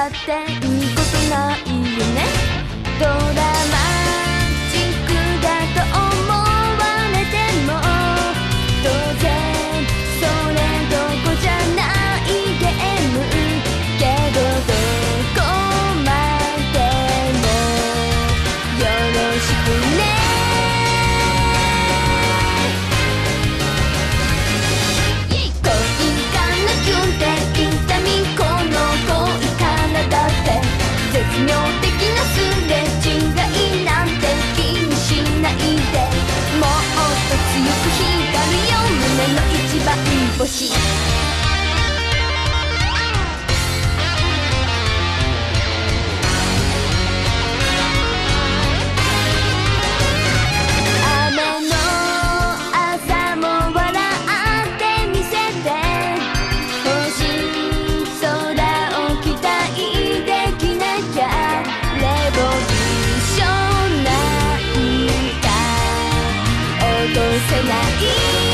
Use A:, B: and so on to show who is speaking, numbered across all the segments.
A: だっていいことないよね。ドラマチックだと思われても当然それどこじゃないゲームけど、どこまでもよろしくね。絶妙的なすれ違いなんて気にしないで、もっと強く光るよ胸の一番星。雨の朝も笑ってみせて星空を期待できなきゃレボリューションなんか落とせない。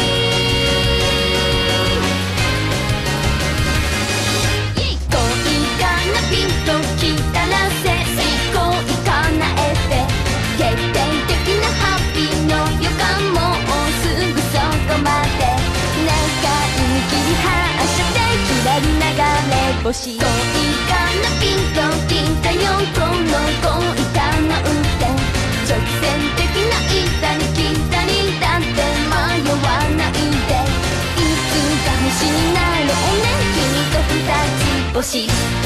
A: 恋かなピンときたらせい恋かなえて決定的なハッピーの予感もうすぐそこまで願い切り発車でひらり流れ星。恋かなピンときたよこの恋かなって直線的な板に来たりだって迷わないで、いつか星になろうね君と二つ星。